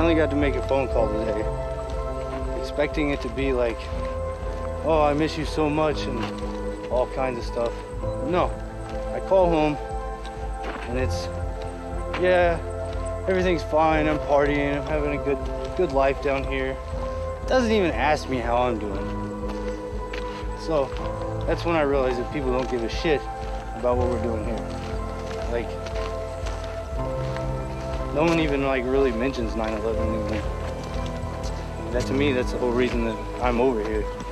finally got to make a phone call today, expecting it to be like, oh, I miss you so much and all kinds of stuff. No, I call home and it's, yeah, everything's fine, I'm partying, I'm having a good life down here. Doesn't even ask me how I'm doing. So that's when I realized that people don't give a shit about what we're doing here. Like, no one even like really mentions 9/11 anymore. That to me, that's the whole reason that I'm over here.